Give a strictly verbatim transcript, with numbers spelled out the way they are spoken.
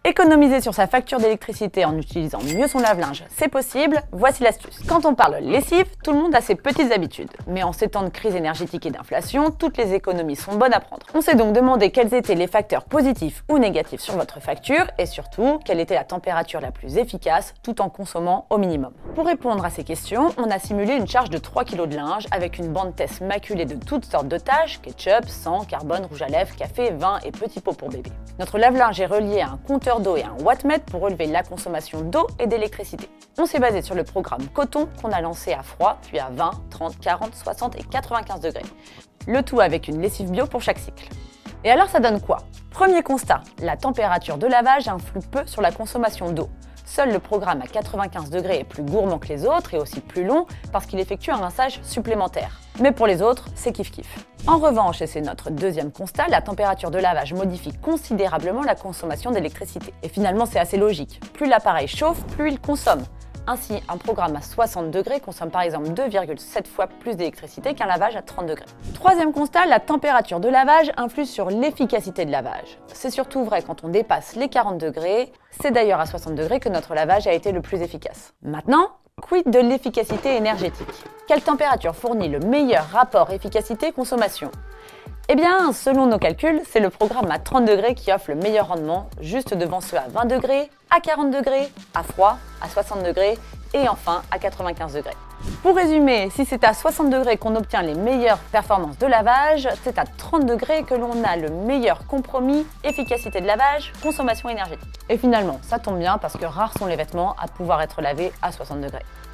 Économiser sur sa facture d'électricité en utilisant mieux son lave-linge, c'est possible, voici l'astuce. Quand on parle lessive, tout le monde a ses petites habitudes. Mais en ces temps de crise énergétique et d'inflation, toutes les économies sont bonnes à prendre. On s'est donc demandé quels étaient les facteurs positifs ou négatifs sur votre facture et surtout, quelle était la température la plus efficace tout en consommant au minimum. Pour répondre à ces questions, on a simulé une charge de trois kilos de linge avec une bande test maculée de toutes sortes de tâches, ketchup, sang, carbone, rouge à lèvres, café, vin et petits pots pour bébé. Notre lave-linge est relié à un compteur d'eau et un wattmètre pour relever la consommation d'eau et d'électricité. On s'est basé sur le programme Coton qu'on a lancé à froid, puis à vingt, trente, quarante, soixante et quatre-vingt-quinze degrés. Le tout avec une lessive bio pour chaque cycle. Et alors ça donne quoi? Premier constat, la température de lavage influe peu sur la consommation d'eau. Seul le programme à quatre-vingt-quinze degrés est plus gourmand que les autres et aussi plus long parce qu'il effectue un rinçage supplémentaire. Mais pour les autres, c'est kiff-kiff. En revanche, et c'est notre deuxième constat, la température de lavage modifie considérablement la consommation d'électricité. Et finalement, c'est assez logique. Plus l'appareil chauffe, plus il consomme. Ainsi, un programme à soixante degrés consomme par exemple deux virgule sept fois plus d'électricité qu'un lavage à trente degrés. Troisième constat, la température de lavage influe sur l'efficacité de lavage. C'est surtout vrai quand on dépasse les quarante degrés, c'est d'ailleurs à soixante degrés que notre lavage a été le plus efficace. Maintenant, quid de l'efficacité énergétique? Quelle température fournit le meilleur rapport efficacité-consommation? Eh bien, selon nos calculs, c'est le programme à trente degrés qui offre le meilleur rendement, juste devant ceux à vingt degrés, à quarante degrés, à froid, à soixante degrés et enfin à quatre-vingt-quinze degrés. Pour résumer, si c'est à soixante degrés qu'on obtient les meilleures performances de lavage, c'est à trente degrés que l'on a le meilleur compromis efficacité de lavage, consommation énergétique. Et finalement, ça tombe bien parce que rares sont les vêtements à pouvoir être lavés à soixante degrés.